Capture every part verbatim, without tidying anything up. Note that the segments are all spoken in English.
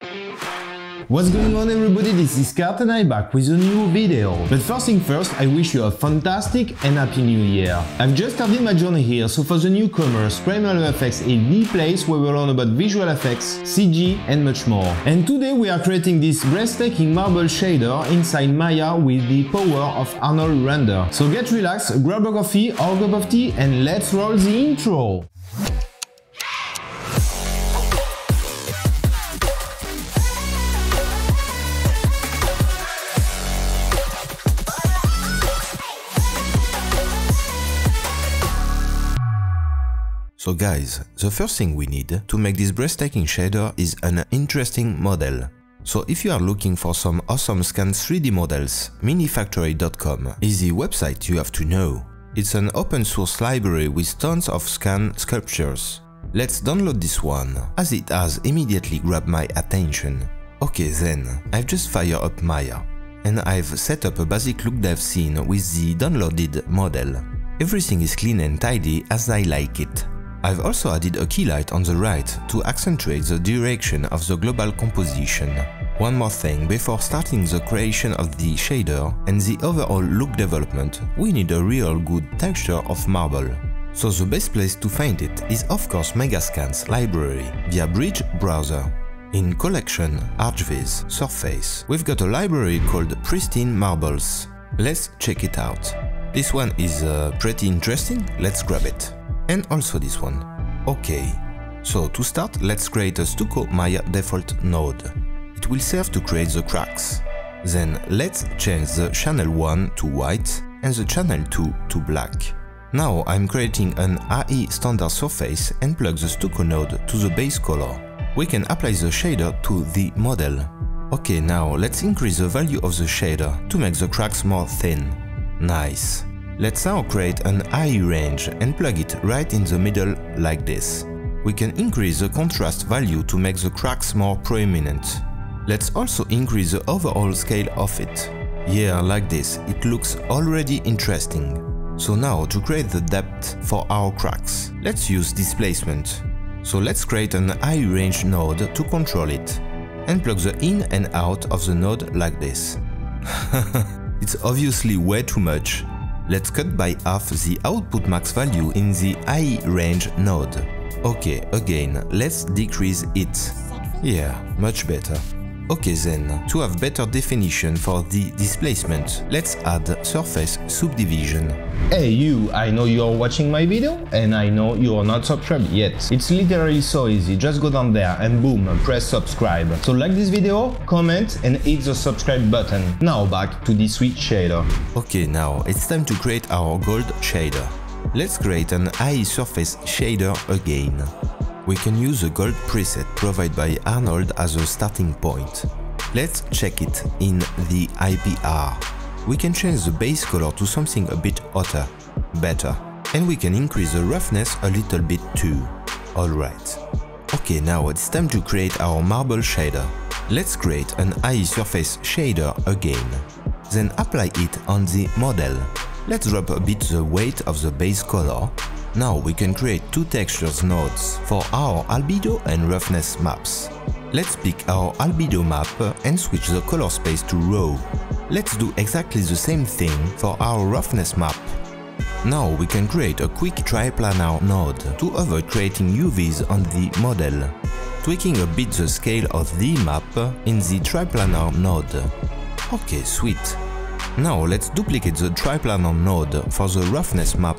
What's going on, everybody? This is Kart and I'm back with a new video. But first thing first, I wish you a fantastic and happy new year. I've just started my journey here, so for the newcomers, Primal F X is the place where we learn about visual effects, C G and much more. And today we are creating this breathtaking marble shader inside Maya with the power of Arnold Render. So get relaxed, grab a coffee or a cup of tea and let's roll the intro! So guys, the first thing we need to make this breathtaking shader is an interesting model. So if you are looking for some awesome scan three D models, minifactory dot com is the website you have to know. It's an open source library with tons of scan sculptures. Let's download this one, as it has immediately grabbed my attention. Okay then, I've just fired up Maya, and I've set up a basic look dev scene with the downloaded model. Everything is clean and tidy as I like it. I've also added a key light on the right to accentuate the direction of the global composition. One more thing, before starting the creation of the shader and the overall look development, we need a real good texture of marble. So the best place to find it is of course Megascan's library via Bridge browser. In Collection, ArchViz, Surface, we've got a library called Pristine Marbles. Let's check it out. This one is uh, pretty interesting, let's grab it. And also this one. Okay, so to start, let's create a Stucco Maya default node. It will serve to create the cracks. Then let's change the channel one to white and the channel two to black. Now I'm creating an A I standard surface and plug the Stucco node to the base color. We can apply the shader to the model. Okay, now let's increase the value of the shader to make the cracks more thin. Nice. Let's now create an A I range and plug it right in the middle like this. We can increase the contrast value to make the cracks more prominent. Let's also increase the overall scale of it. Yeah, like this, it looks already interesting. So now to create the depth for our cracks, let's use displacement. So let's create an A I range node to control it and plug the in and out of the node like this. It's obviously way too much. Let's cut by half the output max value in the A I range node. Okay, again, let's decrease it. Yeah, much better. Okay then, to have better definition for the displacement, let's add surface subdivision. Hey you, I know you are watching my video and I know you are not subscribed yet. It's literally so easy, just go down there and boom, press subscribe. So like this video, comment and hit the subscribe button. Now back to the sweet shader. Okay, now it's time to create our gold shader. Let's create an A I surface shader again. We can use the gold preset provided by Arnold as a starting point. Let's check it in the I P R. We can change the base color to something a bit hotter, better, and we can increase the roughness a little bit too. Alright. Okay, now it's time to create our marble shader. Let's create an A I surface shader again. Then apply it on the model. Let's drop a bit the weight of the base color. Now we can create two textures nodes for our albedo and roughness maps. Let's pick our albedo map and switch the color space to raw. Let's do exactly the same thing for our roughness map. Now we can create a quick triplanar node to avoid creating U Vs on the model, tweaking a bit the scale of the map in the triplanar node. Okay, sweet. Now let's duplicate the triplanar node for the roughness map.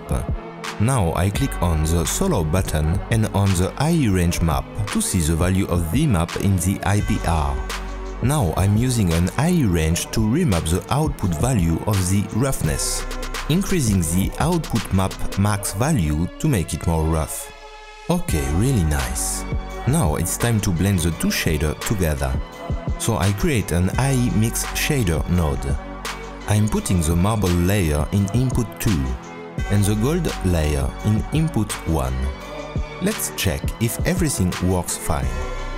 Now I click on the Solo button and on the A I range map to see the value of the map in the I P R. Now I'm using an A I range to remap the output value of the roughness, increasing the output map max value to make it more rough. Okay, really nice. Now it's time to blend the two shaders together. So I create an A I mix shader node. I'm putting the marble layer in input two and the gold layer in input one. Let's check if everything works fine.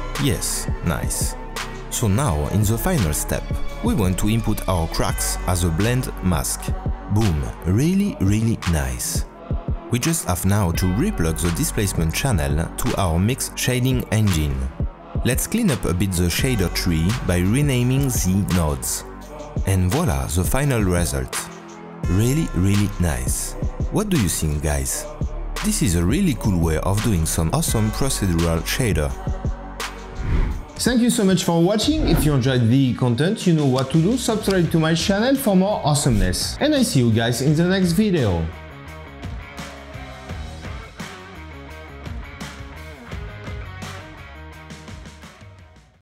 Yes, nice. So now in the final step, we want to input our cracks as a blend mask. Boom, really really nice. We just have now to replug the displacement channel to our mix shading engine. Let's clean up a bit the shader tree by renaming the nodes. And voila, the final result. Really, really nice. What do you think, guys? This is a really cool way of doing some awesome procedural shader. Thank you so much for watching. If you enjoyed the content, you know what to do. Subscribe to my channel for more awesomeness. And I see you guys in the next video.